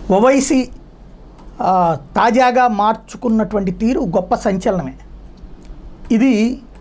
ఓవైసీ తాజాగా మార్చుకున్నటువంటి తీరు గొప్ప సంచలనమే. ఇది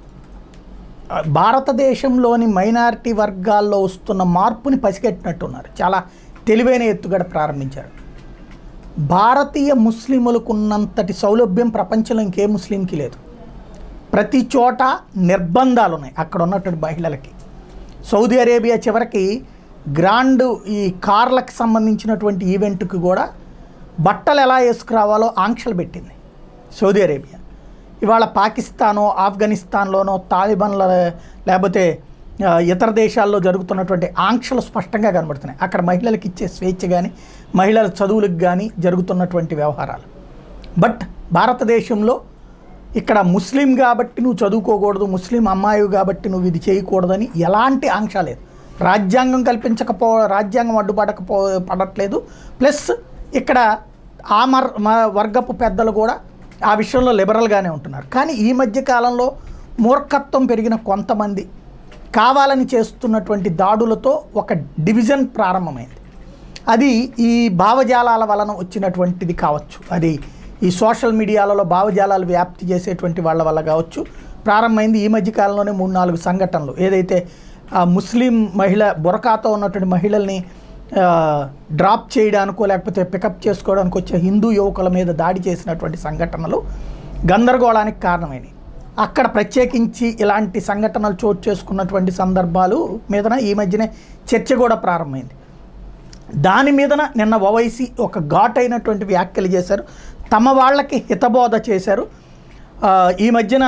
భారతదేశంలోని మైనారిటీ వర్గాల్లో వస్తున్న మార్పుని పసిగట్టినట్టున్నారు. చాలా తెలివైన ఎత్తుగడ ప్రారంభించారు. భారతీయ ముస్లిములకు ఉన్నంతటి సౌలభ్యం ప్రపంచంలో ఇంకే ముస్లింకి లేదు. ప్రతి చోట నిర్బంధాలు ఉన్నాయి అక్కడ ఉన్నటువంటి మహిళలకి. సౌదీ అరేబియా చివరికి గ్రాండ్ ఈ కార్లకు సంబంధించినటువంటి ఈవెంట్కి కూడా బట్టలు ఎలా వేసుకురావాలో ఆంక్షలు పెట్టింది సౌదీ అరేబియా. ఇవాళ పాకిస్తానో ఆఫ్ఘనిస్తాన్లోనో తాలిబాన్ల లేకపోతే ఇతర దేశాల్లో జరుగుతున్నటువంటి ఆంక్షలు స్పష్టంగా కనబడుతున్నాయి. అక్కడ మహిళలకు ఇచ్చే స్వేచ్ఛ కానీ మహిళల చదువులకు కానీ జరుగుతున్నటువంటి వ్యవహారాలు. బట్ భారతదేశంలో ఇక్కడ ముస్లిం కాబట్టి నువ్వు చదువుకోకూడదు, ముస్లిం అమ్మాయి కాబట్టి నువ్వు ఇది చేయకూడదని ఎలాంటి ఆంక్ష లేదు. రాజ్యాంగం రాజ్యాంగం పడట్లేదు. ప్లస్ ఇక్కడ ఆ వర్గపు పెద్దలు కూడా ఆ విషయంలో లిబరల్గానే ఉంటున్నారు. కానీ ఈ మధ్య కాలంలో మూర్ఖత్వం పెరిగిన కొంతమంది కావాలని చేస్తున్నటువంటి దాడులతో ఒక డివిజన్ ప్రారంభమైంది. అది ఈ భావజాలాల వలన వచ్చినటువంటిది కావచ్చు, అది ఈ సోషల్ మీడియాలలో భావజాలాలు వ్యాప్తి చేసేటువంటి వాళ్ళ వల్ల కావచ్చు ప్రారంభమైంది. ఈ మధ్య కాలంలోనే 3-4 సంఘటనలు ఏదైతే ముస్లిం మహిళ బురకాతో ఉన్నటువంటి మహిళల్ని డ్రాప్ చేయడానికో లేకపోతే పికప్ చేసుకోవడానికి వచ్చే హిందూ యువకుల మీద దాడి చేసినటువంటి సంఘటనలు గందరగోళానికి కారణమైనవి. అక్కడ ప్రత్యేకించి ఇలాంటి సంఘటనలు చోటు చేసుకున్నటువంటి సందర్భాలు మీదన ఈ మధ్యనే చర్చ కూడా ప్రారంభమైంది. దాని మీదన నిన్న ఓవైసీ ఒక ఘాటైనటువంటి వ్యాఖ్యలు చేశారు. తమ వాళ్ళకి హితబోధ చేశారు. ఈ మధ్యన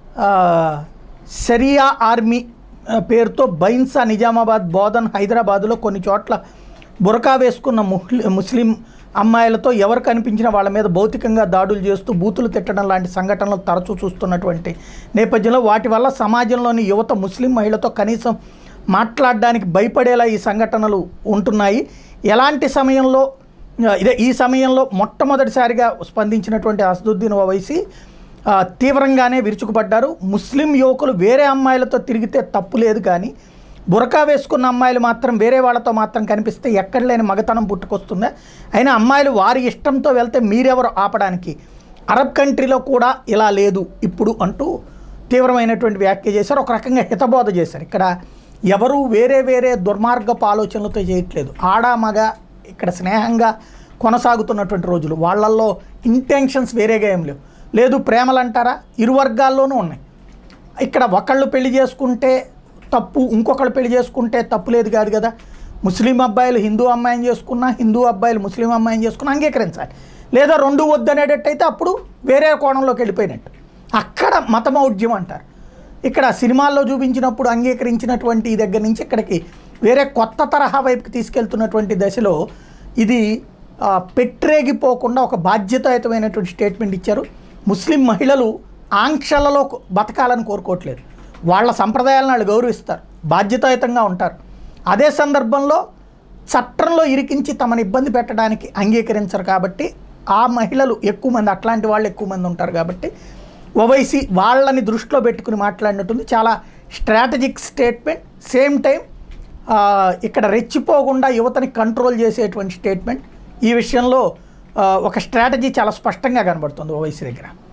షరియా ఆర్మీ పేరుతో బైన్సా, నిజామాబాద్, బోధన్, హైదరాబాదులో కొన్ని చోట్ల బురకా వేసుకున్న ముస్లిం అమ్మాయిలతో ఎవరు కనిపించిన వాళ్ళ మీద భౌతికంగా దాడులు చేస్తూ బూతులు తిట్టడం లాంటి సంఘటనలు తరచూ చూస్తున్నటువంటి నేపథ్యంలో వాటి వల్ల సమాజంలోని యువత ముస్లిం మహిళతో కనీసం మాట్లాడడానికి భయపడేలా ఈ సంఘటనలు ఉంటున్నాయి. ఎలాంటి సమయంలో ఈ సమయంలో మొట్టమొదటిసారిగా స్పందించినటువంటి అసదుద్దీన్ ఓవైసీ తీవ్రంగానే విరుచుకుపడ్డారు. ముస్లిం యువకులు వేరే అమ్మాయిలతో తిరిగితే తప్పు లేదు, కానీ బురకా వేసుకున్న అమ్మాయిలు మాత్రం వేరే వాళ్ళతో మాత్రం కనిపిస్తే ఎక్కడ లేని మగతనం పుట్టుకొస్తుందా? అయినా అమ్మాయిలు వారి ఇష్టంతో వెళ్తే మీరెవరు ఆపడానికి? అరబ్ కంట్రీలో కూడా ఇలా లేదు ఇప్పుడు అంటూ తీవ్రమైనటువంటి వ్యాఖ్య చేశారు. ఒక రకంగా హితబోధ చేశారు. ఇక్కడ ఎవరు వేరే వేరే దుర్మార్గపు ఆలోచనలతో చేయట్లేదు. ఆడ మగ ఇక్కడ స్నేహంగా కొనసాగుతున్నటువంటి రోజులు. వాళ్ళల్లో ఇంటెన్షన్స్ వేరేగా ఏం లేవు. లేదు ప్రేమలు అంటారా, ఇరు వర్గాల్లోనూ ఉన్నాయి. ఇక్కడ ఒకళ్ళు పెళ్లి చేసుకుంటే తప్పు, ఇంకొకళ్ళు పెళ్లి చేసుకుంటే తప్పు లేదు కాదు కదా. ముస్లిం అబ్బాయిలు హిందూ అమ్మాయిని చేసుకున్నా, హిందూ అబ్బాయిలు ముస్లిం అమ్మాయిని చేసుకున్నా అంగీకరించాలి. లేదా రెండు వద్దనేటట్టయితే అప్పుడు వేరే కోణంలోకి వెళ్ళిపోయినట్టు. అక్కడ మతమౌఢ్యం అంటారు. ఇక్కడ సినిమాల్లో చూపించినప్పుడు అంగీకరించినటువంటి దగ్గర నుంచి ఇక్కడికి వేరే కొత్త తరహా వైపుకి తీసుకెళ్తున్నటువంటి దశలో ఇది పెట్టరేగిపోకుండా ఒక బాధ్యతాయుతమైనటువంటి స్టేట్మెంట్ ఇచ్చారు. ముస్లిం మహిళలు ఆంక్షలలో బతకాలని కోరుకోవట్లేదు. వాళ్ళ సంప్రదాయాలను వాళ్ళు గౌరవిస్తారు, బాధ్యతాయుతంగా ఉంటారు. అదే సందర్భంలో చట్టంలో ఇరికించి తమను ఇబ్బంది పెట్టడానికి అంగీకరించరు. కాబట్టి ఆ మహిళలు ఎక్కువ మంది, అట్లాంటి వాళ్ళు ఎక్కువ మంది ఉంటారు. కాబట్టి ఓవైసీ వాళ్ళని దృష్టిలో పెట్టుకుని మాట్లాడినట్టుంది. చాలా స్ట్రాటజిక్ స్టేట్మెంట్, సేమ్ టైం ఇక్కడ రెచ్చిపోకుండా యువతని కంట్రోల్ చేసేటువంటి స్టేట్మెంట్. ఈ విషయంలో ఒక స్ట్రాటజీ చాలా స్పష్టంగా కనబడుతుంది ఓవైసీ దగ్గర.